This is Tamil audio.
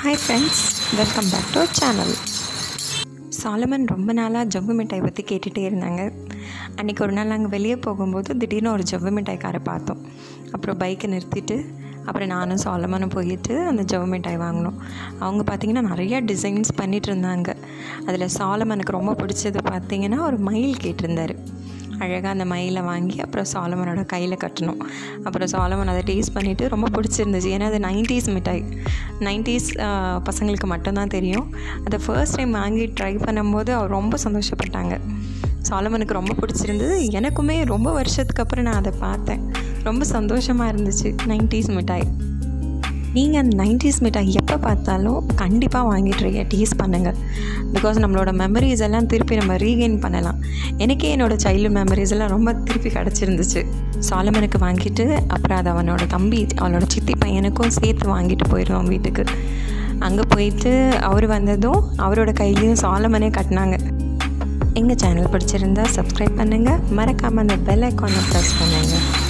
Hi friends, welcome back to our channel. Solomon ரொம்ப நாளாக ஜவ்வு மிட்டாய் பற்றி கேட்டுகிட்டே இருந்தாங்க. அன்றைக்கி ஒரு நாள் நாங்கள் வெளியே போகும்போது திடீர்னு ஒரு ஜவ்வு மிட்டாய்க்காரை பார்த்தோம். அப்புறம் பைக்கை நிறுத்திட்டு அப்புறம் நானும் சாலமனும் போயிட்டு அந்த ஜவ்வு மிட்டாய் வாங்கினோம். அவங்க பார்த்திங்கன்னா நிறையா டிசைன்ஸ் பண்ணிகிட்டு இருந்தாங்க. அதில் சாலமனுக்கு ரொம்ப பிடிச்சது பார்த்திங்கன்னா ஒரு மயில் கேட்டிருந்தார். அழகாக அந்த மயிலை வாங்கி அப்புறம் சாலமனோட கையில் கட்டணும். அப்புறம் சாலமன் அதை டேஸ்ட் பண்ணிவிட்டு ரொம்ப பிடிச்சிருந்துச்சு. ஏன்னா அது 90s மிட்டாய், 90s பசங்களுக்கு மட்டும்தான் தெரியும். அதை ஃபர்ஸ்ட் டைம் வாங்கி ட்ரை பண்ணும்போது அவர் ரொம்ப சந்தோஷப்பட்டாங்க. சாலமனுக்கு ரொம்ப பிடிச்சிருந்தது. எனக்குமே ரொம்ப வருஷத்துக்கு அப்புறம் நான் அதை பார்த்தேன். ரொம்ப சந்தோஷமாக இருந்துச்சு. 90s மிட்டாய். நீங்கள் அந்த 90s மிட்டாய் எப்போ பார்த்தாலும் கண்டிப்பாக வாங்கிட்டு டேஸ்ட் பண்ணுங்கள். பிகாஸ் நம்மளோட மெமரிஸ் எல்லாம் திருப்பி நம்ம ரீகெயின் பண்ணலாம். எனக்கே என்னோடய சைல்டு மெமரிஸ் எல்லாம் ரொம்ப திருப்பி கிடச்சிருந்துச்சு. சாலமனுக்கு வாங்கிட்டு அப்புறம் அதை அவனோட தம்பி, அவனோட சித்தி பையனுக்கும் சேர்த்து வாங்கிட்டு போயிடுவோம் வீட்டுக்கு. அங்கே போயிட்டு அவர் வந்ததும் அவரோட கையிலையும் சாலமனே கட்டினாங்க. எங்கள் சேனல் பிடிச்சிருந்தா சப்ஸ்கிரைப் பண்ணுங்கள். மறக்காமல் அந்த பெல் ஐக்கானை ப்ரெஸ் பண்ணுங்கள்.